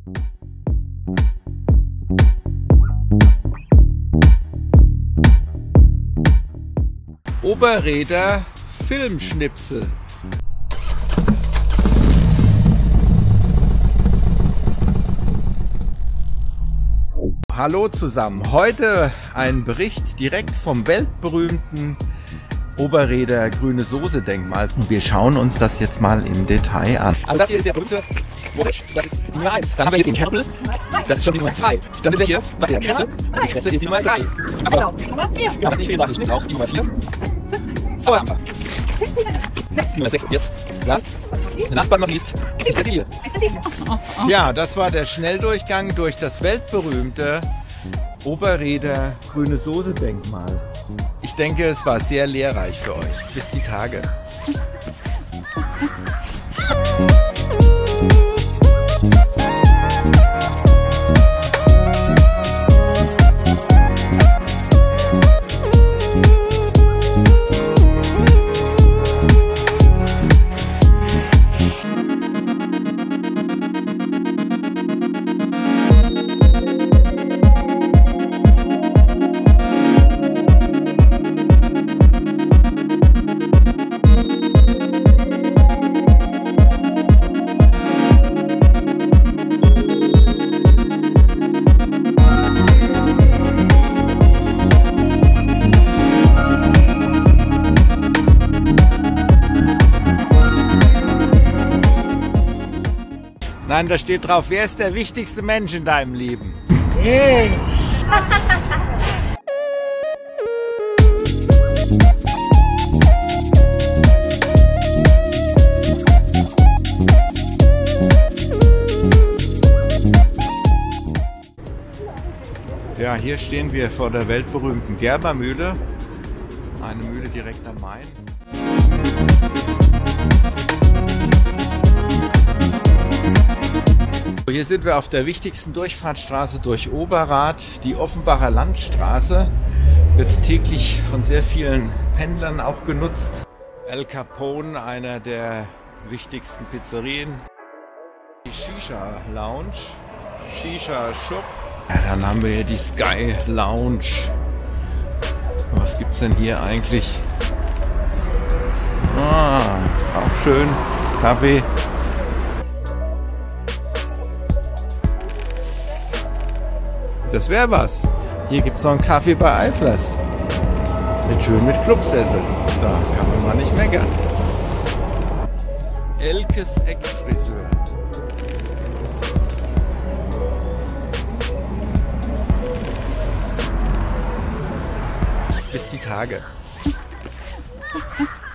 Oberräder Filmschnipsel. Hallo zusammen, heute ein Bericht direkt vom weltberühmten Oberräder Grüne Soße Denkmal. Wir schauen uns das jetzt mal im Detail an. Also das hier ist der berühmte Moritz, das ist die Nummer 1. Dann haben wir hier den Kerbel, das ist schon die Nummer 2. Dann sind wir hier bei der Kresse, und die Kresse ist die Nummer 3. Aber ja, was nicht fehlen darf, ist auch die Nummer 4. Sauerampfer. Die Nummer 6 und jetzt last but not least, die Cecilie. Ja, das war der Schnelldurchgang durch das weltberühmte Oberräder Grüne Soße Denkmal. Ich denke, es war sehr lehrreich für euch. Bis die Tage. Nein, da steht drauf, wer ist der wichtigste Mensch in deinem Leben? Hey. Ja, hier stehen wir vor der weltberühmten Gerbermühle, eine Mühle direkt am Main. Hier sind wir auf der wichtigsten Durchfahrtsstraße durch Oberrad, die Offenbacher Landstraße. Wird täglich von sehr vielen Pendlern auch genutzt. El Capone, einer der wichtigsten Pizzerien. Die Shisha Lounge, Shisha Shop. Ja, dann haben wir hier die Sky Lounge. Was gibt's denn hier eigentlich? Auch schön. Kaffee. Das wäre was. Hier gibt es noch einen Kaffee bei Eiflers. Schön mit Clubsessel. Da kann man mal nicht meckern. Elkes Eckfriseur. Bis die Tage.